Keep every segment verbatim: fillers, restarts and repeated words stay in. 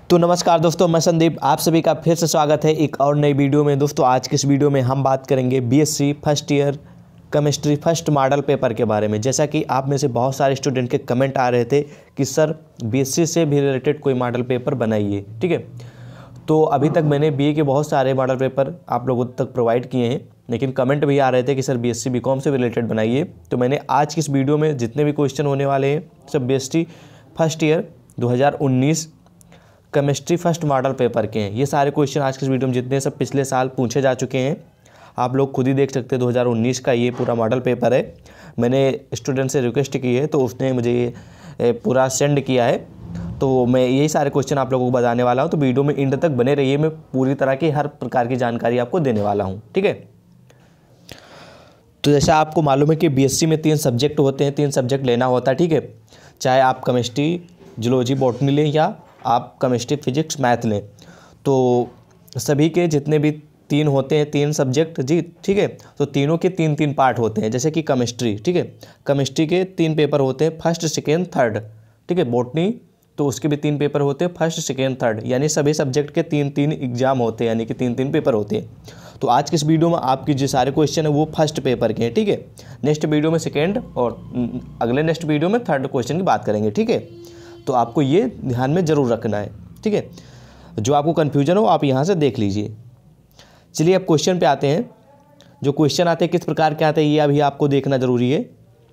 तो नमस्कार दोस्तों, मैं संदीप, आप सभी का फिर से स्वागत है एक और नई वीडियो में। दोस्तों आज की इस वीडियो में हम बात करेंगे BSc first year chemistry first model paper के बारे में। जैसा कि आप में से बहुत सारे स्टूडेंट के कमेंट आ रहे थे कि सर बीएससी से भी रिलेटेड कोई मॉडल पेपर बनाइए, ठीक है। तो अभी तक मैंने बीए के बहुत सारे मॉडल पेपर आप लोगों तक प्रोवाइड किए हैं, लेकिन कमेंट भी आ रहे थे कि सर बीएससी बीकॉम से रिलेटेड बनाइए। तो मैंने आज की इस वीडियो में जितने भी क्वेश्चन होने वाले हैं सब बीएससी फर्स्ट ईयर दो हज़ार उन्नीस केमिस्ट्री फर्स्ट मॉडल पेपर के हैं। ये सारे क्वेश्चन आज के इस वीडियो में जितने सब पिछले साल पूछे जा चुके हैं, आप लोग खुद ही देख सकते हैं। दो हज़ार उन्नीस का ये पूरा मॉडल पेपर है। मैंने स्टूडेंट से रिक्वेस्ट की है तो उसने मुझे ये पूरा सेंड किया है। तो मैं यही सारे क्वेश्चन आप लोगों को बताने वाला हूँ। तो वीडियो में एंड तक बने रहिए, मैं पूरी तरह की हर प्रकार की जानकारी आपको देने वाला हूँ, ठीक है। तो जैसा आपको मालूम है कि बीएससी में तीन सब्जेक्ट होते हैं, तीन सब्जेक्ट लेना होता है, ठीक है। चाहे आप केमिस्ट्री, जूलॉजी, बॉटनी लें या आप केमिस्ट्री, फिजिक्स, मैथ लें, तो सभी के जितने भी तीन होते हैं, तीन सब्जेक्ट जी, ठीक है। तो तीनों के तीन तीन पार्ट होते हैं। जैसे कि केमिस्ट्री, ठीक है, केमिस्ट्री के तीन पेपर होते हैं, फर्स्ट, सेकेंड, थर्ड, ठीक है। बॉटनी तो उसके भी तीन पेपर होते हैं, फर्स्ट, सेकेंड, थर्ड, यानी सभी सब्जेक्ट के तीन तीन एग्जाम होते हैं, यानी कि तीन तीन पेपर होते हैं। तो आज के इस वीडियो में आपकी जो सारे क्वेश्चन है वो फर्स्ट पेपर के हैं, ठीक है। नेक्स्ट वीडियो में सेकेंड और अगले नेक्स्ट वीडियो में थर्ड क्वेश्चन की बात करेंगे, ठीक है। तो आपको ये ध्यान में ज़रूर रखना है, ठीक है। जो आपको कन्फ्यूजन हो आप यहाँ से देख लीजिए। चलिए अब क्वेश्चन पे आते हैं। जो क्वेश्चन आते हैं किस प्रकार के आते हैं ये अभी आपको देखना ज़रूरी है।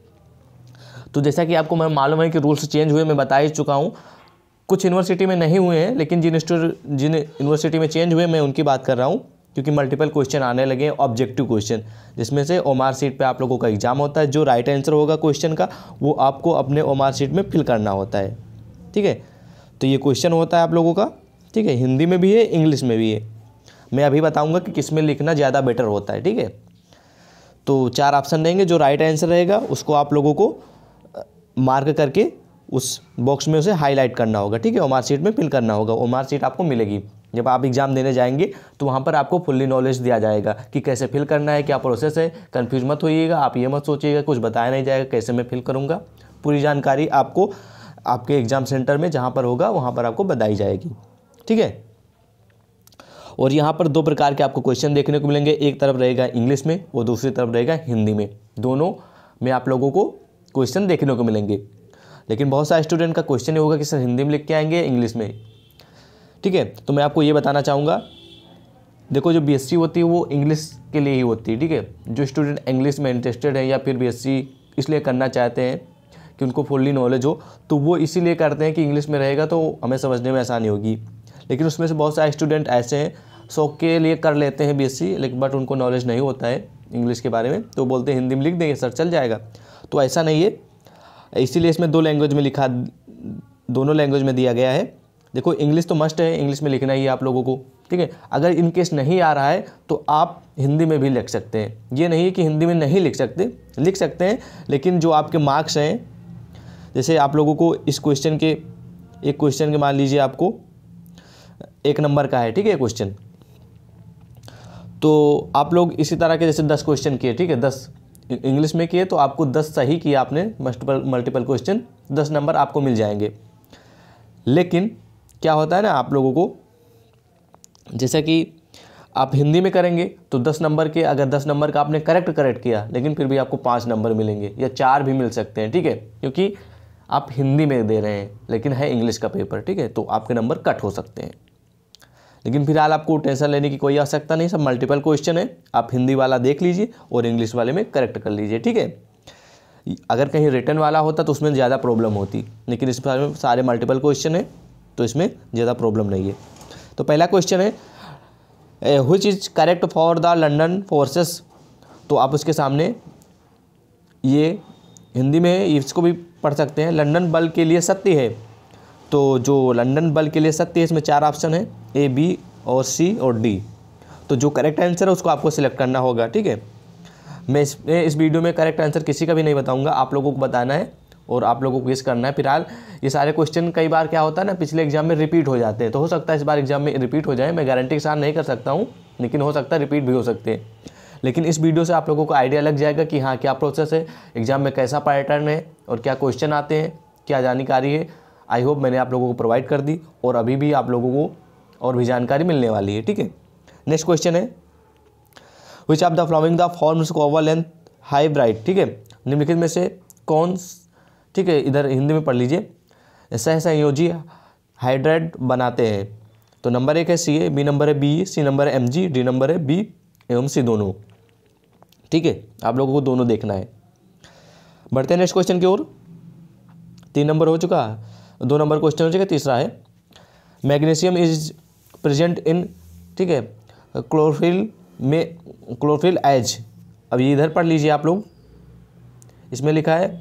तो जैसा कि आपको मैं मालूम है कि रूल्स चेंज हुए, मैं बता ही चुका हूँ। कुछ यूनिवर्सिटी में नहीं हुए हैं, लेकिन जिन जिन यूनिवर्सिटी में चेंज हुए मैं उनकी बात कर रहा हूँ, क्योंकि मल्टीपल क्वेश्चन आने लगे हैं, ऑब्जेक्टिव क्वेश्चन, जिसमें से ओमार सीट पे आप लोगों का एग्जाम होता है। जो राइट आंसर होगा क्वेश्चन का वो आपको अपने ओमार सीट में फिल करना होता है, ठीक है। तो ये क्वेश्चन होता है आप लोगों का, ठीक है। हिंदी में भी है, इंग्लिश में भी है। मैं अभी बताऊंगा कि किस में लिखना ज़्यादा बेटर होता है, ठीक है। तो चार ऑप्शन रहेंगे, जो राइट आंसर रहेगा उसको आप लोगों को मार्क करके उस बॉक्स में उसे हाईलाइट करना होगा, ठीक है। ओमार सीट में फिल करना होगा। ओमार सीट आपको मिलेगी जब आप एग्ज़ाम देने जाएंगे, तो वहाँ पर आपको फुल्ली नॉलेज दिया जाएगा कि कैसे फिल करना है, क्या प्रोसेस है। कन्फ्यूज मत होइएगा, आप ये मत सोचिएगा कुछ बताया नहीं जाएगा कैसे मैं फिल करूँगा। पूरी जानकारी आपको आपके एग्ज़ाम सेंटर में जहाँ पर होगा वहाँ पर आपको बताई जाएगी, ठीक है। और यहाँ पर दो प्रकार के आपको क्वेश्चन देखने को मिलेंगे। एक तरफ रहेगा इंग्लिश में और दूसरी तरफ रहेगा हिंदी में। दोनों में आप लोगों को क्वेश्चन देखने को मिलेंगे। लेकिन बहुत सारे स्टूडेंट का क्वेश्चन ये होगा कि सर हिंदी में लिख के आएंगे इंग्लिश में, ठीक है। तो मैं आपको ये बताना चाहूँगा, देखो जो बीएससी होती है वो इंग्लिश के लिए ही होती है, ठीक है। जो स्टूडेंट इंग्लिश में इंटरेस्टेड है या फिर बीएससी इसलिए करना चाहते हैं कि उनको फुल्ली नॉलेज हो, तो वो इसीलिए करते हैं कि इंग्लिश में रहेगा तो हमें समझने में आसानी होगी। लेकिन उसमें से बहुत सारे स्टूडेंट ऐसे हैं शौक के लिए कर लेते हैं बीएससी, लेकिन बट उनको नॉलेज नहीं होता है इंग्लिश के बारे में, तो बोलते हैं हिंदी में लिख देंगे सर चल जाएगा। तो ऐसा नहीं है, इसीलिए इसमें दो लैंग्वेज में लिखा, दोनों लैंग्वेज में दिया गया है। देखो इंग्लिश तो मस्ट है, इंग्लिश में लिखना ही है आप लोगों को, ठीक है। अगर इन केस नहीं आ रहा है तो आप हिंदी में भी लिख सकते हैं। ये नहीं है कि हिंदी में नहीं लिख सकते, लिख सकते हैं, लेकिन जो आपके मार्क्स हैं, जैसे आप लोगों को इस क्वेश्चन के, एक क्वेश्चन के मान लीजिए आपको एक नंबर का है, ठीक है क्वेश्चन, तो आप लोग इसी तरह के जैसे दस क्वेश्चन किए, ठीक है, दस इंग्लिश में किए तो आपको दस सही किया आपने, मल्टीपल मल्टीपल क्वेश्चन, दस नंबर आपको मिल जाएंगे। लेकिन क्या होता है ना, आप लोगों को जैसे कि आप हिंदी में करेंगे तो दस नंबर के, अगर दस नंबर का आपने करेक्ट करेक्ट किया, लेकिन फिर भी आपको पाँच नंबर मिलेंगे या चार भी मिल सकते हैं, ठीक है, क्योंकि आप हिंदी में दे रहे हैं लेकिन है इंग्लिश का पेपर, ठीक है। तो आपके नंबर कट हो सकते हैं। लेकिन फिलहाल आपको टेंशन लेने की कोई आवश्यकता नहीं, सब मल्टीपल क्वेश्चन है। आप हिंदी वाला देख लीजिए और इंग्लिश वाले में करेक्ट कर लीजिए, ठीक है। अगर कहीं रिटर्न वाला होता तो उसमें ज़्यादा प्रॉब्लम होती, लेकिन इस बारे में सारे मल्टीपल क्वेश्चन है तो इसमें ज़्यादा प्रॉब्लम नहीं है। तो पहला क्वेश्चन है which is correct for the London forces. तो आप उसके सामने ये हिंदी में है, इसको भी पढ़ सकते हैं। लंदन बल के लिए सत्य है, तो जो लंदन बल के लिए सत्य है इसमें चार ऑप्शन है, ए, बी और सी और डी। तो जो करेक्ट आंसर है उसको आपको सिलेक्ट करना होगा, ठीक है। मैं इस इस वीडियो में करेक्ट आंसर किसी का भी नहीं बताऊंगा, आप लोगों को बताना है और आप लोगों को गेस करना है। फिलहाल ये सारे क्वेश्चन कई बार क्या होता है ना, पिछले एग्जाम में रिपीट हो जाते हैं, तो हो सकता है इस बार एग्जाम में रिपीट हो जाए। मैं गारंटी के साथ नहीं कर सकता हूँ, लेकिन हो सकता है रिपीट भी हो सकते हैं। लेकिन इस वीडियो से आप लोगों को आइडिया लग जाएगा कि हाँ क्या प्रोसेस है, एग्जाम में कैसा पैटर्न है और क्या क्वेश्चन आते हैं, क्या जानकारी है। आई होप मैंने आप लोगों को प्रोवाइड कर दी और अभी भी आप लोगों को और भी जानकारी मिलने वाली है। ठीक है, नेक्स्ट क्वेश्चन है which of the following the forms कोवल एंड हाइब्राइड। ठीक है, निम्नलिखित में से कौन, ठीक है, इधर हिंदी में पढ़ लीजिए, सह संयोजी हाइड्राइड बनाते हैं। तो नंबर एक है सी ए, बी नंबर है बी, सी नंबर है एम जी, डी नंबर है बी एवं सी दोनों। ठीक है, आप लोगों को दोनों देखना है। बढ़ते हैं नेक्स्ट क्वेश्चन की ओर। तीन नंबर हो चुका, दो नंबर क्वेश्चन हो चुका, तीसरा है मैग्नीशियम इज प्रेजेंट इन, ठीक है, क्लोरोफिल में, क्लोरोफिल एज। अब ये इधर पढ़ लीजिए आप लोग, इसमें लिखा है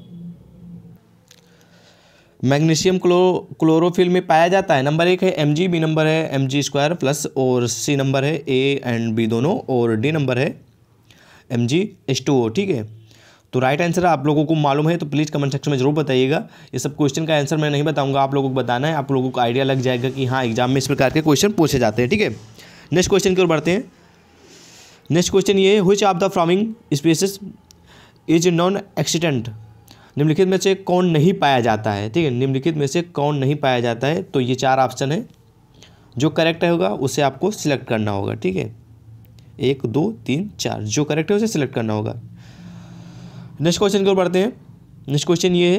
मैग्नीशियम क्लो क्लोरोफिल में पाया जाता है। नंबर एक है एम जी, बी नंबर है एम जी स्क्वायर प्लस और सी नंबर है ए एंड बी दोनों और डी नंबर है M G H two O. ठीक है, तो राइट आंसर आप लोगों को मालूम है तो प्लीज़ कमेंट सेक्शन में जरूर बताइएगा। ये सब क्वेश्चन का आंसर मैं नहीं बताऊंगा, आप लोगों को बताना है, आप लोगों को आइडिया लग जाएगा कि हाँ एग्जाम में इस प्रकार के क्वेश्चन पूछे जाते हैं। ठीक है, नेक्स्ट क्वेश्चन की ओर बढ़ते हैं। नेक्स्ट क्वेश्चन ये है which of the following species is non accident. निम्नलिखित में से कौन नहीं पाया जाता है। ठीक है, निम्नलिखित में से कौन नहीं पाया जाता है। तो ये चार ऑप्शन है, जो करेक्ट होगा उसे आपको सिलेक्ट करना होगा। ठीक है, एक दो तीन चार, जो करेक्ट है उसे सिलेक्ट करना होगा। नेक्स्ट क्वेश्चन की ओर बढ़ते हैं। नेक्स्ट क्वेश्चन ये है,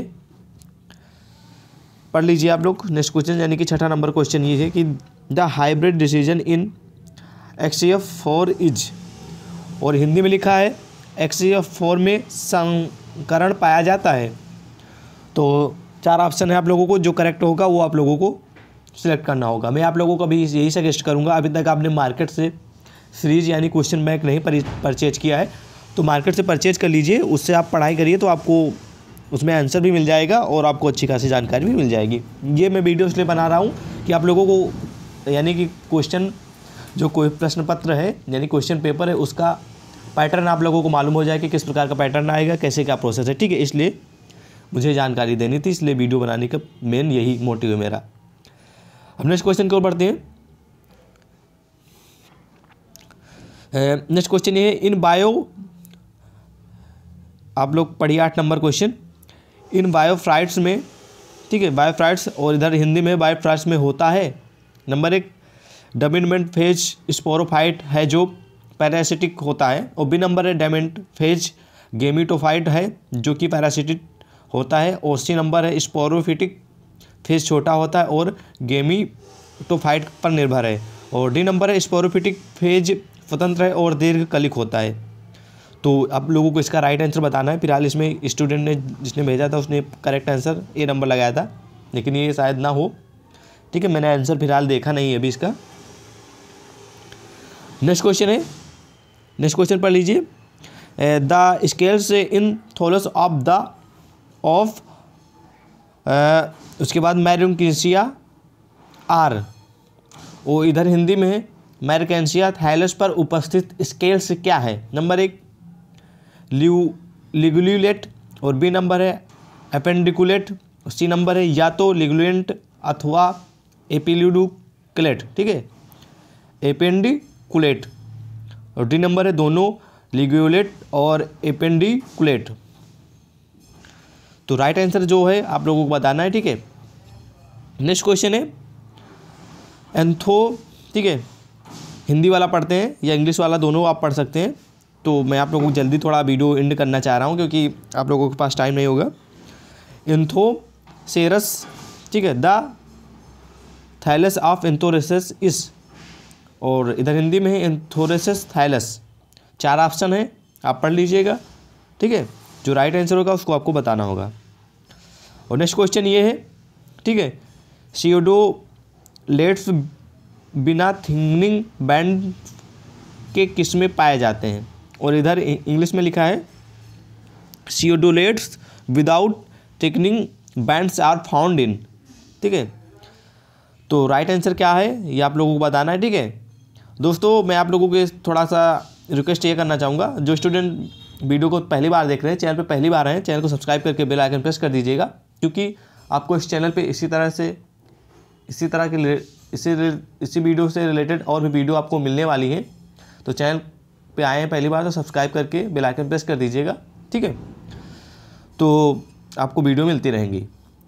पढ़ लीजिए आप लोग। नेक्स्ट क्वेश्चन यानी कि छठा नंबर क्वेश्चन ये है कि the hybrid decision in X C F four is, और हिंदी में लिखा है एक्स सी एफ फोर में संकरण पाया जाता है। तो चार ऑप्शन है आप लोगों को, जो करेक्ट होगा वो आप लोगों को सिलेक्ट करना होगा। मैं आप लोगों को अभी यही सजेस्ट करूंगा, अभी तक आपने मार्केट से सीरीज यानी क्वेश्चन बैंक नहीं परचेज किया है तो मार्केट से परचेज कर लीजिए, उससे आप पढ़ाई करिए तो आपको उसमें आंसर भी मिल जाएगा और आपको अच्छी खासी जानकारी भी मिल जाएगी। ये मैं वीडियो इसलिए बना रहा हूँ कि आप लोगों को यानी कि क्वेश्चन जो कोई प्रश्न पत्र है यानी क्वेश्चन पेपर है उसका पैटर्न आप लोगों को मालूम हो जाए कि किस प्रकार का पैटर्न आएगा, कैसे क्या प्रोसेस है। ठीक है, इसलिए मुझे जानकारी देनी थी, इसलिए वीडियो बनाने का मेन यही मोटिव है मेरा। हम नेक्स्ट क्वेश्चन की ओर बढ़ते हैं। नेक्स्ट क्वेश्चन ये है इन बायो, आप लोग पढ़िए आठ नंबर क्वेश्चन। इन बायोफ्राइट्स में, ठीक है, बायोफ्राइट्स और इधर हिंदी में बायोफ्राइट्स में होता है। नंबर एक डोमिनेंट फेज स्पोरोफाइट है जो पैरासिटिक होता है, और बी नंबर है डायमेंट फेज गेमिटोफाइट है जो कि पैरासिटिक होता है, और सी नंबर है स्पोरोफिटिक फेज छोटा होता है और गेमिटोफाइट पर निर्भर है, और डी नंबर है स्पोरोफिटिक फेज स्वतंत्र है और दीर्घकालिक होता है। तो आप लोगों को इसका राइट आंसर बताना है। फिलहाल इसमें स्टूडेंट ने जिसने भेजा था उसने करेक्ट आंसर ए नंबर लगाया था, लेकिन ये शायद ना हो। ठीक है, मैंने आंसर फिलहाल देखा नहीं है अभी इसका। नेक्स्ट क्वेश्चन है, नेक्स्ट क्वेश्चन पढ़ लीजिए। द स्केल्स इन थोलस ऑफ द ऑफ, उसके बाद मैरुंकिसिया आर, वो इधर हिंदी में है मैरकेंसिया थैलस पर उपस्थित स्केल्स क्या है। नंबर एक लिगुलेट और बी नंबर है अपेंडिकुलेट, सी नंबर है या तो लिगुलेंट अथवा एपिल्यूडुकुलेट। ठीक है, एपेंडिकुलेट, और डी नंबर है दोनों लिगुलेट और एपेंडिकुलेट। तो राइट आंसर जो है आप लोगों को बताना है। ठीक है, नेक्स्ट क्वेश्चन है एंथो, ठीक है, हिंदी वाला पढ़ते हैं या इंग्लिश वाला, दोनों आप पढ़ सकते हैं। तो मैं आप लोगों को जल्दी थोड़ा वीडियो एंड करना चाह रहा हूँ क्योंकि आप लोगों के पास टाइम नहीं होगा। एंथोसेरस, ठीक है, द थैलस ऑफ एंथोरेसस इस, और इधर हिंदी में है एंथोरेसस थैलस। चार ऑप्शन है, आप पढ़ लीजिएगा। ठीक है, जो राइट आंसर होगा उसको आपको बताना होगा। और नेक्स्ट क्वेश्चन ये है, ठीक है, सियोडोलेट्स बिना थिकनिंग बैंड के किस में पाए जाते हैं, और इधर इंग्लिश में लिखा है सियोडोलेट्स without thickening bands are found in. ठीक है, तो राइट आंसर क्या है ये आप लोगों को बताना है। ठीक है दोस्तों, मैं आप लोगों को थोड़ा सा रिक्वेस्ट ये करना चाहूँगा, जो स्टूडेंट वीडियो को पहली बार देख रहे हैं, चैनल पे पहली बार आए हैं, चैनल को सब्सक्राइब करके बेल आइकन प्रेस कर दीजिएगा, क्योंकि आपको इस चैनल पे इसी तरह से इसी तरह के इसी इसी वीडियो से रिलेटेड और भी वीडियो आपको मिलने वाली है। तो चैनल पे आए हैं पहली बार तो सब्सक्राइब करके बेल आइकन प्रेस कर दीजिएगा। ठीक है, तो आपको वीडियो मिलती रहेंगी।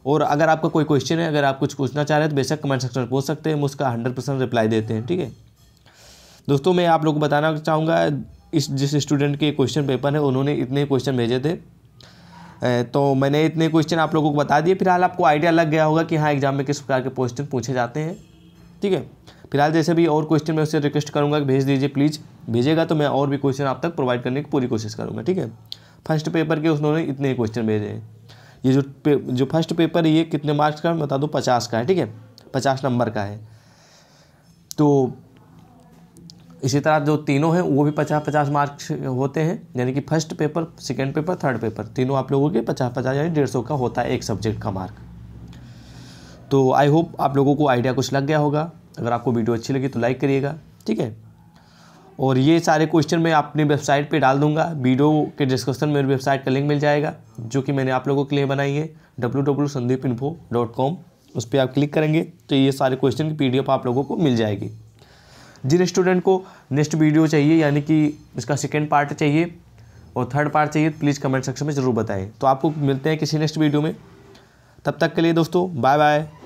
और अगर आपका कोई क्वेश्चन है, अगर आप कुछ पूछना चाह रहे हैं तो बेशक कमेंट सेक्शन में पूछ सकते हैं, हम उसका हंड्रेड परसेंट रिप्लाई देते हैं। ठीक है दोस्तों, मैं आप लोगों को बताना चाहूँगा, इस जिस स्टूडेंट के क्वेश्चन पेपर है उन्होंने इतने क्वेश्चन भेजे थे, तो मैंने इतने क्वेश्चन आप लोगों को बता दिए। फिलहाल आपको आइडिया लग गया होगा कि हाँ एग्जाम में किस प्रकार के क्वेश्चन पूछे जाते हैं। ठीक है, फिलहाल जैसे भी और क्वेश्चन मैं उससे रिक्वेस्ट करूँगा कि भेज दीजिए प्लीज़, भेजेगा तो मैं और भी क्वेश्चन आप तक प्रोवाइड करने की पूरी कोशिश करूँगा। ठीक है, फर्स्ट पेपर के उन्होंने इतने क्वेश्चन भेजे हैं। ये जो पे, जो फर्स्ट पेपर है ये कितने मार्क्स का, मैं बता दूँ पचास का है। ठीक है, पचास नंबर का है। तो इसी तरह जो तीनों हैं वो भी पचास पचास मार्क्स होते हैं, यानी कि first paper, second paper, third paper, तीनों आप लोगों के पचास पचास यानी डेढ़ सौ का होता है एक सब्जेक्ट का मार्क। तो आई होप आप लोगों को आइडिया कुछ लग गया होगा। अगर आपको वीडियो अच्छी लगी तो लाइक करिएगा। ठीक है, और ये सारे क्वेश्चन मैं अपनी वेबसाइट पे डाल दूंगा, वीडियो के डिस्क्रिप्शन में मेरी वेबसाइट का लिंक मिल जाएगा, जो कि मैंने आप लोगों के लिए बनाई है W W W Sandeep info dot com. उस पर आप क्लिक करेंगे तो ये सारे क्वेश्चन की पीडीएफ आप लोगों को मिल जाएगी। जिन स्टूडेंट को नेक्स्ट वीडियो चाहिए, यानी कि इसका सेकेंड पार्ट चाहिए और थर्ड पार्ट चाहिए, प्लीज़ कमेंट सेक्शन में ज़रूर बताएं। तो आपको मिलते हैं किसी नेक्स्ट वीडियो में, तब तक के लिए दोस्तों बाय बाय।